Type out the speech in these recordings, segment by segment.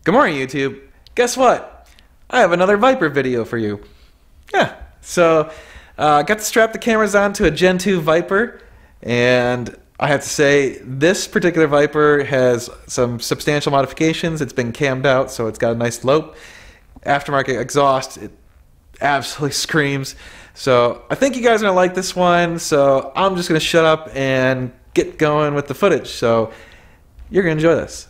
Good morning, YouTube. Guess what? I have another Viper video for you. Yeah, so got to strap the cameras onto a Gen 2 Viper, and I have to say, this particular Viper has some substantial modifications. It's been cammed out, so it's got a nice lope. Aftermarket exhaust, it absolutely screams. So I think you guys are going to like this one, so I'm just going to shut up and get going with the footage. So you're going to enjoy this.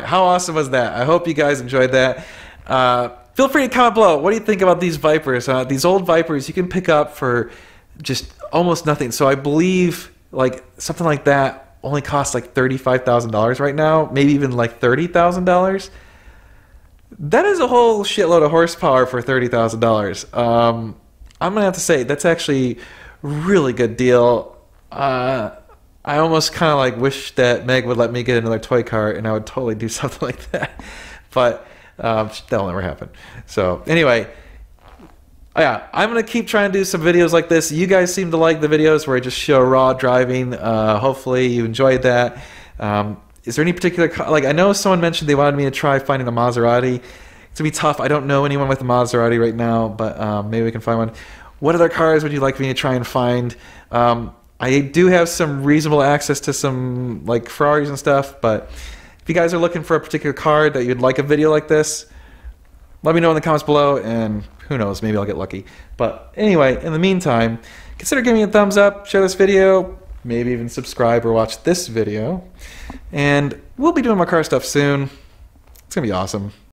right, how awesome was that? I hope you guys enjoyed that. Feel free to comment below. What do you think about these Vipers? These old Vipers you can pick up for just almost nothing. So I believe like something like that only costs like $35,000 right now, maybe even like $30,000. That is a whole shitload of horsepower for $30,000. I'm gonna have to say that's actually a really good deal. I almost kind of like wish that Meg would let me get another toy car, and I would totally do something like that. But that'll never happen. So anyway, yeah, I'm gonna keep trying to do some videos like this. You guys seem to like the videos where I just show raw driving. Hopefully you enjoyed that. Is there any particular like I know someone mentioned they wanted me to try finding a Maserati. It's gonna be tough. I don't know anyone with a Maserati right now, but maybe we can find one. What other cars would you like me to try and find? I do have some reasonable access to some like Ferraris and stuff, but if you guys are looking for a particular car that you'd like a video like this, let me know in the comments below, and who knows, maybe I'll get lucky. But anyway, in the meantime, consider giving me a thumbs up, share this video, maybe even subscribe or watch this video, and we'll be doing more car stuff soon. It's gonna be awesome.